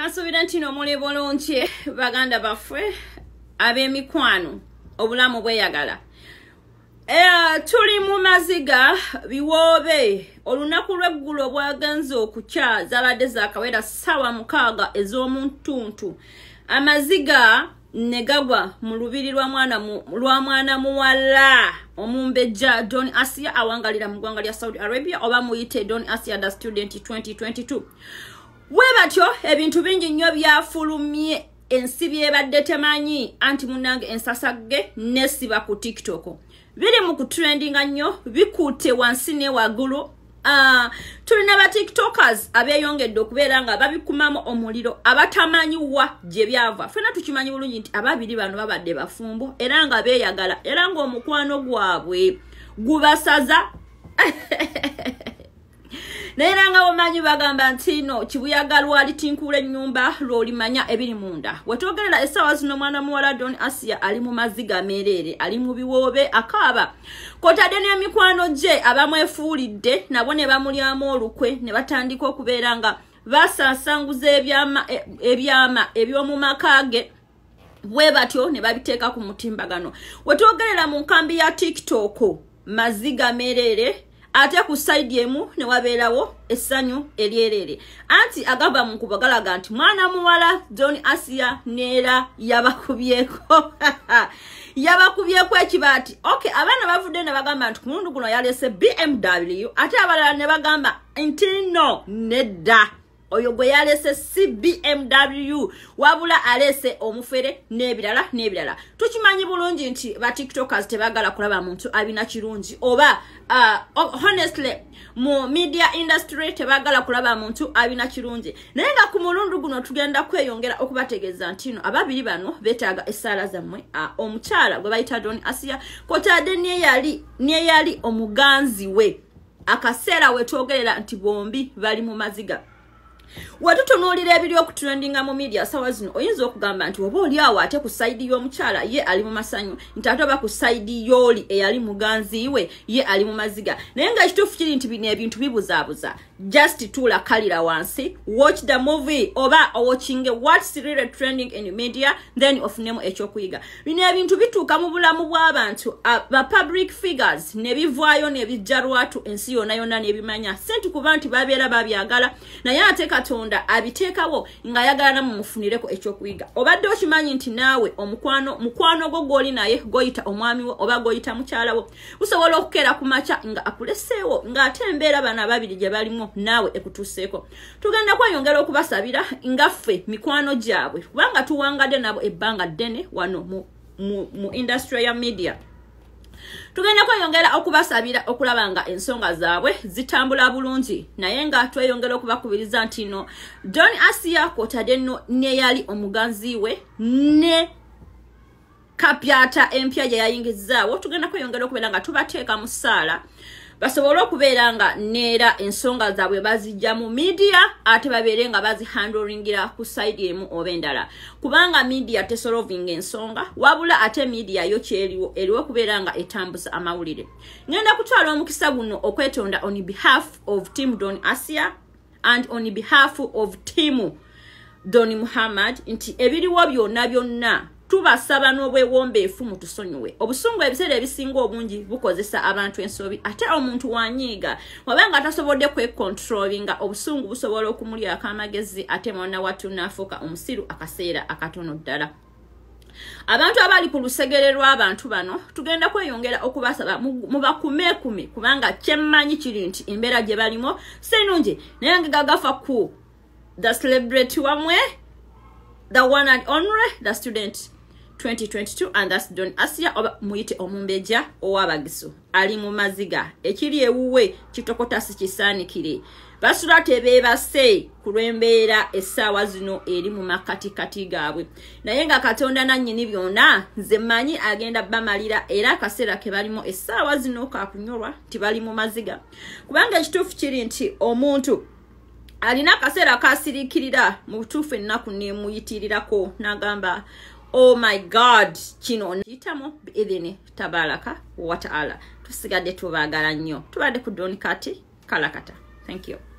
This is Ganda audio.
Kasuubira nti muli bulungi baganda baffe ab'emikwano obulamu bweyagala. Tuli mu maziga biwoobe olunaku lw'eggulo bwagenze okukya zabadde zaakawera ssaawa 6 ez'omuntuntu. Amaziga ne gagwa mu lubiri lwa mwana muwala omumbejja DonAasiyah awangalira mu ggwanga lya Saudi Arabia oba muyite DonAasiyah the student 2022. Webatyo ebintu bingi nnyo byafulumye ensi byebadde temanyi anti munange ensasagge nesiba ku TikTok. Biri mu kutrendinga nnyo bikutte wansi ne waggulu. Tulina ba TikTokers abeyongedde okubeera nga babikumamu omuliro abatamanyiwa gye byava. Fena tukimanyi bulungi nti ababiri bano babadde bafumbo era nga beeyagala era ng'omukwano gwabwe gubasaza. Naye nga omanyi bagamba nti no kibuyagalwa litinkula ennyumba lw'olimanya ebiri munda. Wetwogerera essaawa zino mwana muwala DonAasiyah ali mu maziga meerere, ali mu biwoobe akaaba. Kwotadde n'emikwano gye abamwefuulidde nabo ne bamulyamu olukwe ne batandika okubeera nga basaasanguza ebyama eby'omu maka ge bwe batyo ne babiteeka ku mutimbagano. Wetwogerera mu nkambi ya TikTok maziga meerere ate ku side emu ne wabeerawo essanyu eryerere. Anti agamba mu kubagalaga nti mwana muwala DonAasiyah neera yabakubyeko. Yabakubyeko ekibati. Okay, abaana bavudde ne bagamba nti mulundi guno yalese BMW ate abalala ne bagamba nti no nedda. Oyo gwe yalese si BMW wabula alese omufere n'ebirala. Tukimanyi bulungi nti ba TikTokers tebagala kulaba muntu abina kirungi oba honestly mu media industry tebagala kulaba muntu abina kirungi. Naye nga ku mulundu guno tugenda kweyongera okubategeeza nti no ababiri bano betaaga essaala zammwe. Omukyala gwe bayita DonAasiyah kwotadde ne yali omuganzi we akaseera wetwogerera nti bombi bali mu maziga. Watutunuulira ebiri okutrendinga mu media sawa zino oyinza okugamba nti oba oli awo ate ku sayidi y'omukyala ye ali mu masanyu nti ate oba ku sayidi y'oli eyali muganzi we ye ali mu maziga. Naye nga ekituufu kiri nti bino ebintu bibuzaabuza. Just tuula kalira wansi, watch the movie oba watching what's really trending in media then ofunemu ekyokuyiga. Bino ebintu bituuka mu bulamu bw'abantu ba public figures ne bivaayo ne bijja lwatu ensi yonna n'ebimanya senti kuba nti babeera babyagala naye ate Katonda abiteekawo nga ayagala namwe mufunireko ekyokuyiga. Obadde okimanyi nti naawe mukwano gwo gw'oli naye goyita omwami wo oba goyita mukyala wo usobola okukeera ku makya nga akuleseewo ng'ate embeera bano ababiri gye balimu naawe ekutuuseeko. Tugenda kweyongera okubasabira ngaffe mikwano gyabwe kubanga tuwangadde nabo ebbanga ddene wano mu industry ya media. Tugenda kweyongera okubasabira okulaba nga ensonga zaabwe zitambula bulungi naye nga tweyongera okubakubiriza nti no DonAasiyah kwotadde no ne yali omuganzi we ne kapyata empya gye yayingizaawo. Tugenda kweyongera okubeera nga tubateeka mu ssaala basobole okubeera nga neera ensonga zaabwe bazijja mu media ate babeere nga bazihandlingira ku side emu oba endala kubanga media tesolovinga ensonga wabula ate media yo kyeriwo eriwo okubeera nga etambuza amawulire. Ngenda kutwala omukisa guno okwetonda on behalf of team DonAasiyah and on behalf of team Doni Muhammad nti ebiriwo byonna tubasaba n'obwewombeefu mutusonyiwe. Obusungu ebiseera ebisinga obungi bukozesa abantu ensobi ate omuntu wanyiiga wabanga tasobodde kwekontrolinga obusungu busobola okumulyako amagezi ate mwana wattu n'afuuka omusiru akaseera akatono ddala. Abantu abali ku lusegere lw'abantu bano tugenda kweyongera okubasaba mubakumeekume kubanga kyemmanyi kiri nti embeera gye balimu si nnungi naye nga gagafa ku the celebrity wamwe the one and only the student 2022 and that's DonAasiyah oba muyite omumbejja ow'abagisu ali mu maziga ekiri ewuwe kitokota si kisaanikire basula tebeebase ku lw'embeera essaawa zino eri mu makatikati gaabwe naye nga Katonda nannyini byonna nze mmanyi agenda bamalira era akaseera ke balimu essaawa zino kakunyolwa nti bali mu maziga kubanga ekituufu kiri nti omuntu alina akaseera kasirikirira mu butuufu ennaku nemuyitirirako n'agamba oh my God kino kitamo idhini tabaraka wa taala tusigadde tubaagala nnyo tubadde ku Don Kati kalakata. Thank you.